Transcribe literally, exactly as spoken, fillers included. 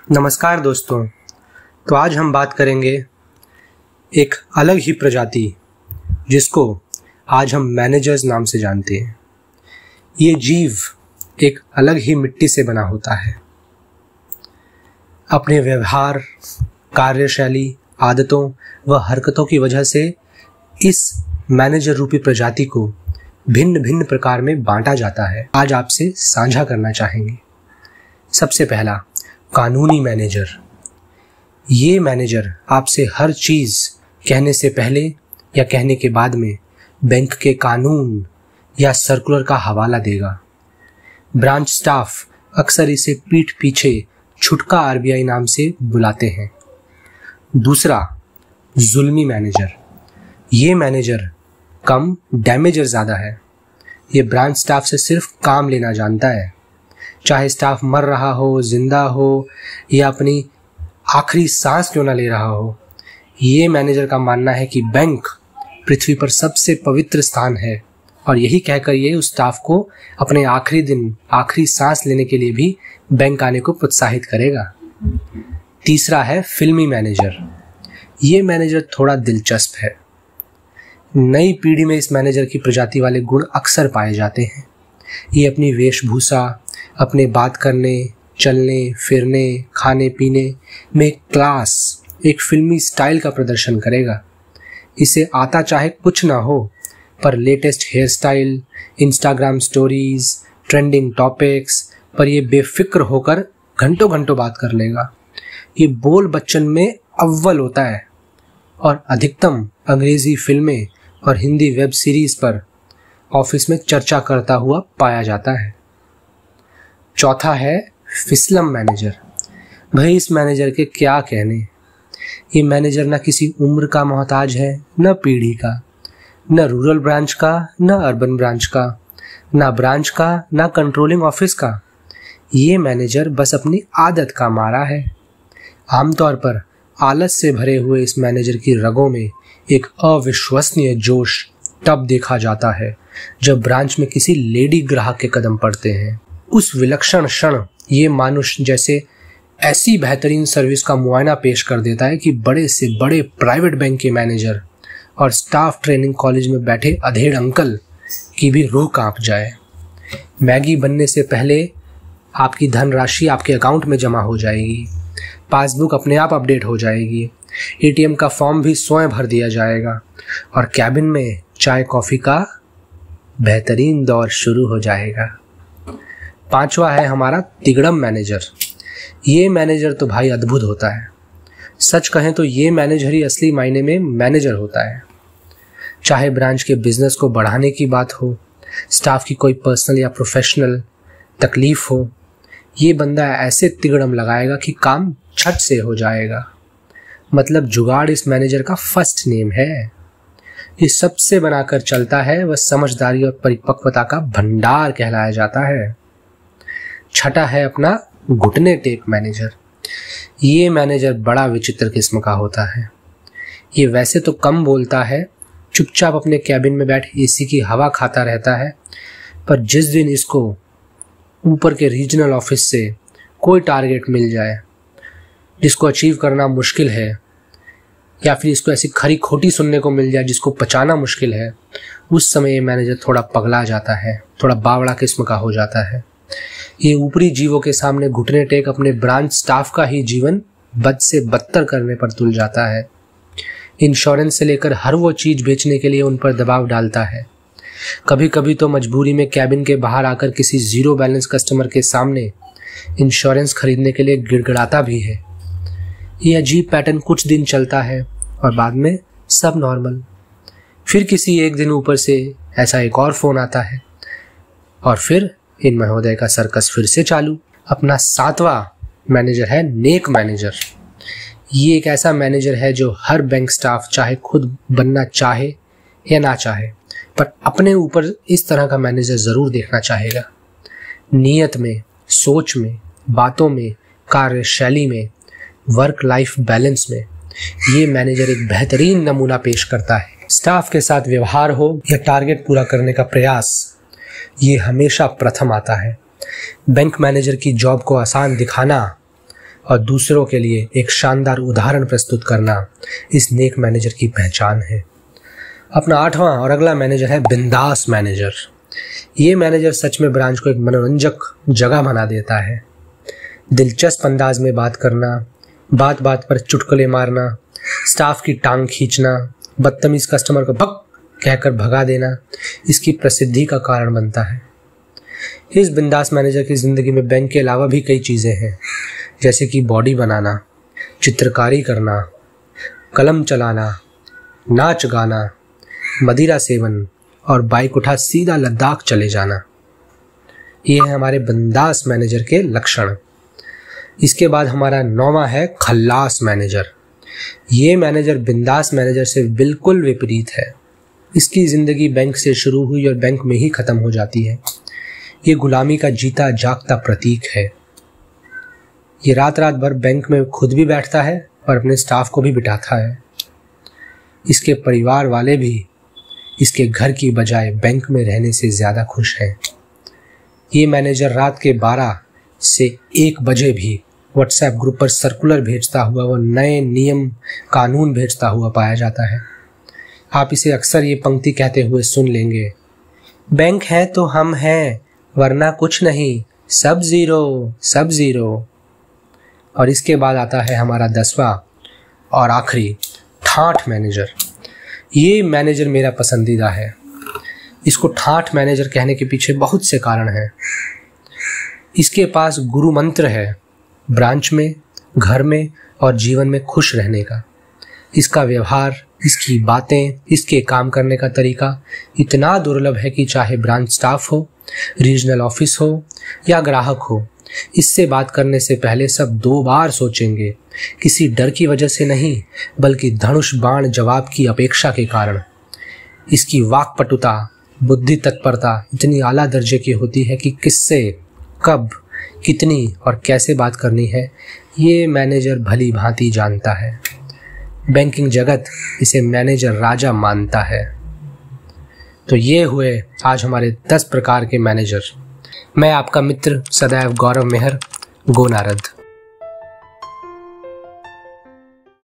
नमस्कार दोस्तों। तो आज हम बात करेंगे एक अलग ही प्रजाति जिसको आज हम मैनेजर्स नाम से जानते हैं। ये जीव एक अलग ही मिट्टी से बना होता है। अपने व्यवहार, कार्यशैली, आदतों व हरकतों की वजह से इस मैनेजर रूपी प्रजाति को भिन्न भिन्न प्रकार में बांटा जाता है। आज आपसे साझा करना चाहेंगे। सबसे पहला, कानूनी मैनेजर। ये मैनेजर आपसे हर चीज़ कहने से पहले या कहने के बाद में बैंक के कानून या सर्कुलर का हवाला देगा। ब्रांच स्टाफ अक्सर इसे पीठ पीछे छुटका आरबीआई नाम से बुलाते हैं। दूसरा, जुल्मी मैनेजर। ये मैनेजर कम, डैमेजर ज़्यादा है। ये ब्रांच स्टाफ से सिर्फ काम लेना जानता है, चाहे स्टाफ मर रहा हो, जिंदा हो या अपनी आखिरी सांस क्यों ना ले रहा हो। ये मैनेजर का मानना है कि बैंक पृथ्वी पर सबसे पवित्र स्थान है और यही कहकर ये उस स्टाफ को अपने आखिरी दिन, आखिरी सांस लेने के लिए भी बैंक आने को प्रोत्साहित करेगा। तीसरा है फिल्मी मैनेजर। ये मैनेजर थोड़ा दिलचस्प है। नई पीढ़ी में इस मैनेजर की प्रजाति वाले गुण अक्सर पाए जाते हैं। ये अपनी वेशभूषा, अपने बात करने, चलने, फिरने, खाने पीने में क्लास, एक फिल्मी स्टाइल का प्रदर्शन करेगा। इसे आता चाहे कुछ ना हो, पर latest hair style, Instagram stories, trending topics पर ये बेफिक्र होकर घंटों घंटों बात कर लेगा। ये बोल बच्चन में अव्वल होता है और अधिकतम अंग्रेजी फिल्में और हिंदी वेब सीरीज पर ऑफिस में चर्चा करता हुआ पाया जाता है। चौथा है फिसलम मैनेजर। भाई इस मैनेजर के क्या कहने। ये मैनेजर न किसी उम्र का मोहताज है, न पीढ़ी का, न रूरल ब्रांच का, न अर्बन ब्रांच का, न ब्रांच का, न कंट्रोलिंग ऑफिस का। ये मैनेजर बस अपनी आदत का मारा है। आमतौर पर आलस से भरे हुए इस मैनेजर की रगों में एक अविश्वसनीय जोश तब देखा जाता है जब ब्रांच में किसी लेडी ग्राहक के कदम पड़ते हैं। उस विलक्षण क्षण ये मानुष जैसे ऐसी बेहतरीन सर्विस का मुआयना पेश कर देता है कि बड़े से बड़े प्राइवेट बैंक के मैनेजर और स्टाफ ट्रेनिंग कॉलेज में बैठे अधेड़ अंकल की भी रूह कांप जाए। मैगी बनने से पहले आपकी धनराशि आपके अकाउंट में जमा हो जाएगी, पासबुक अपने आप अपडेट हो जाएगी, एटीएम का फॉर्म भी स्वयं भर दिया जाएगा और कैबिन में चाय कॉफ़ी का बेहतरीन दौर शुरू हो जाएगा। पांचवा है हमारा तिगड़म मैनेजर। ये मैनेजर तो भाई अद्भुत होता है। सच कहें तो ये मैनेजर ही असली मायने में मैनेजर होता है। चाहे ब्रांच के बिजनेस को बढ़ाने की बात हो, स्टाफ की कोई पर्सनल या प्रोफेशनल तकलीफ हो, ये बंदा ऐसे तिगड़म लगाएगा कि काम छट से हो जाएगा। मतलब जुगाड़ इस मैनेजर का फर्स्ट नेम है। ये सबसे बनाकर चलता है, वह समझदारी और परिपक्वता का भंडार कहलाया जाता है। छठा है अपना घुटने टेक मैनेजर। ये मैनेजर बड़ा विचित्र किस्म का होता है। ये वैसे तो कम बोलता है, चुपचाप अपने कैबिन में बैठ एसी की हवा खाता रहता है, पर जिस दिन इसको ऊपर के रीजनल ऑफिस से कोई टारगेट मिल जाए जिसको अचीव करना मुश्किल है, या फिर इसको ऐसी खरी खोटी सुनने को मिल जाए जिसको पचाना मुश्किल है, उस समय ये मैनेजर थोड़ा पगला जाता है, थोड़ा बावड़ा किस्म का हो जाता है। ये ऊपरी जीवों के सामने घुटने टेक अपने ब्रांच स्टाफ का ही जीवन बद से बदतर करने पर तुल जाता है। इंश्योरेंस से लेकर हर वो चीज बेचने के लिए उन पर दबाव डालता है। कभी कभी तो मजबूरी में कैबिन के बाहर आकर किसी जीरो बैलेंस कस्टमर के सामने इंश्योरेंस खरीदने के लिए गिड़गिड़ाता भी है। ये अजीब पैटर्न कुछ दिन चलता है और बाद में सब नॉर्मल। फिर किसी एक दिन ऊपर से ऐसा एक और फोन आता है और फिर इन महोदय का सर्कस फिर से चालू। अपना सातवां मैनेजर है नेक मैनेजर। ये एक ऐसा मैनेजर है जो हर बैंक स्टाफ चाहे खुद बनना चाहे या ना चाहे, पर अपने ऊपर इस तरह का मैनेजर जरूर देखना चाहेगा। नीयत में, सोच में, बातों में, कार्यशैली में, वर्क लाइफ बैलेंस में ये मैनेजर एक बेहतरीन नमूना पेश करता है। स्टाफ के साथ व्यवहार हो या टारगेट पूरा करने का प्रयास, ये हमेशा प्रथम आता है। बैंक मैनेजर की जॉब को आसान दिखाना और दूसरों के लिए एक शानदार उदाहरण प्रस्तुत करना इस नेक मैनेजर की पहचान है। अपना आठवां और अगला मैनेजर है बिंदास मैनेजर। ये मैनेजर सच में ब्रांच को एक मनोरंजक जगह बना देता है। दिलचस्प अंदाज में बात करना, बात बात पर चुटकुले मारना, स्टाफ की टांग खींचना, बदतमीज कस्टमर को भग कहकर भगा देना इसकी प्रसिद्धि का कारण बनता है। इस बिंदास मैनेजर की ज़िंदगी में बैंक के अलावा भी कई चीज़ें हैं, जैसे कि बॉडी बनाना, चित्रकारी करना, कलम चलाना, नाच गाना, मदिरा सेवन और बाइक उठा सीधा लद्दाख चले जाना। ये है हमारे बिंदास मैनेजर के लक्षण। इसके बाद हमारा नौवां है खल्लास मैनेजर। ये मैनेजर बिंदास मैनेजर से बिल्कुल विपरीत है। इसकी ज़िंदगी बैंक से शुरू हुई और बैंक में ही ख़त्म हो जाती है। ये गुलामी का जीता जागता प्रतीक है। ये रात रात भर बैंक में खुद भी बैठता है और अपने स्टाफ को भी बिठाता है। इसके परिवार वाले भी इसके घर की बजाय बैंक में रहने से ज़्यादा खुश हैं। ये मैनेजर रात के बारह से एक बजे भी व्हाट्सएप ग्रुप पर सर्कुलर भेजता हुआ व नए नियम कानून भेजता हुआ पाया जाता है। आप इसे अक्सर ये पंक्ति कहते हुए सुन लेंगे, बैंक है तो हम हैं, वरना कुछ नहीं, सब ज़ीरो सब ज़ीरो। और इसके बाद आता है हमारा दसवां और आखिरी ठाठ मैनेजर। ये मैनेजर मेरा पसंदीदा है। इसको ठाठ मैनेजर कहने के पीछे बहुत से कारण हैं। इसके पास गुरु मंत्र है ब्रांच में, घर में और जीवन में खुश रहने का। इसका व्यवहार, इसकी बातें, इसके काम करने का तरीका इतना दुर्लभ है कि चाहे ब्रांच स्टाफ हो, रीजनल ऑफिस हो या ग्राहक हो, इससे बात करने से पहले सब दो बार सोचेंगे। किसी डर की वजह से नहीं, बल्कि धनुष बाण जवाब की अपेक्षा के कारण। इसकी वाक्पटुता, बुद्धि तत्परता इतनी आला दर्जे की होती है कि किससे, कब, कितनी और कैसे बात करनी है, ये मैनेजर भली भांति जानता है। बैंकिंग जगत इसे मैनेजर राजा मानता है। तो ये हुए आज हमारे दस प्रकार के मैनेजर। मैं आपका मित्र सदैव गौरव मेहर, गोनारद।